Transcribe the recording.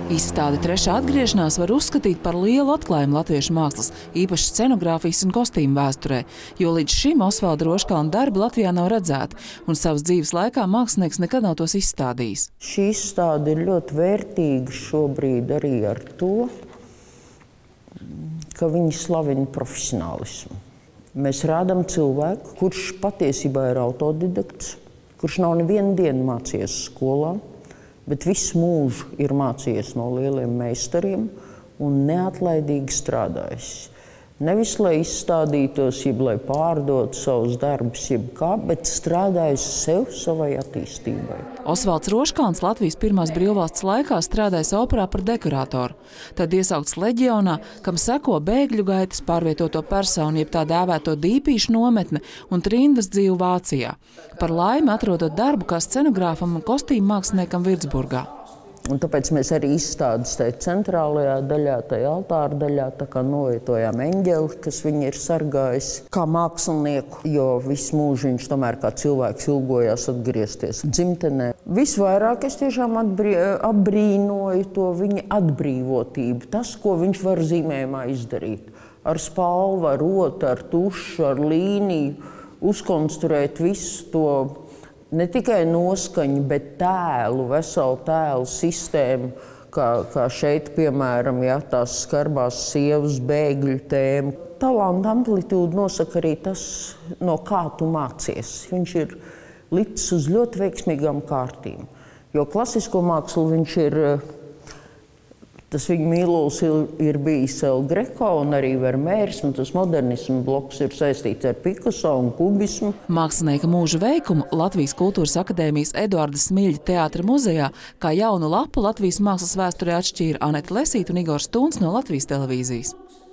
Izstāde Trešā atgriešanās var uzskatīt par lielu atklājumu latviešu mākslas, īpaši scenogrāfijas un kostīmu vēsturē, jo līdz šim Osvalda Roškalna darbi Latvijā nav redzēti, un savas dzīves laikā mākslinieks nekad nav tos izstādījis. Šī izstāde ir ļoti vērtīga šobrīd arī ar to, ka viņi slavina profesionālismu. Mēs rādām cilvēku, kurš patiesībā ir autodidakts, kurš nav nevienu dienu mācījies skolā, bet visu mūžu ir mācījies no lieliem meistariem un neatlaidīgi strādājis. Nevis, lai izstādītos, jeb lai pārdotu savus darbus, jeb kā, bet strādājis sev, savai attīstībai. Osvalds Roškalns Latvijas pirmās brīvvalsts laikā strādājis operā par dekorātoru. Tad iesaukts leģionā, kam seko bēgļu gaitas, pārvietoto personu, jeb tā dēvēto dīpīšu nometne un trindas dzīvu Vācijā. Par laimi atrodot darbu kā scenogrāfam un kostīmu māksliniekam Virtsburgā. Un tāpēc mēs arī izstādes tajā centrālajā daļā, tajā altāra daļā, tā kā novietojām eņģeli, kas viņu ir sargājis kā mākslinieku, jo visu mūžu viņš tomēr kā cilvēks ilgojās atgriezties dzimtenē. Visvairāk es tiešām apbrīnoju to viņa atbrīvotību, tas, ko viņš var zīmējumā izdarīt. Ar spalvu, ar rotu, ar tušu, ar līniju, uzkonstruēt visu to ne tikai noskaņu, bet tēlu, veselu tēlu sistēmu, kā šeit, piemēram, tās skarbās sievas bēgļu tēma. Talanta amplitūdu nosaka arī tas, no kā tu mācies. Viņš ir licis uz ļoti veiksmīgām kārtīm, jo klasisko mākslu viņš ir, tas viņa mīlulis ir bijis El Greco un arī Vermeers, un tas modernismu bloks ir saistīts ar Picasso un kubismu. Mākslinieka mūža veikumu Latvijas Kultūras akadēmijas Eduarda Smiļģa teātra muzejā kā jaunu lapu Latvijas mākslas vēsturē atšķīra Aneta Lesīte un Igors Tuns no Latvijas televīzijas.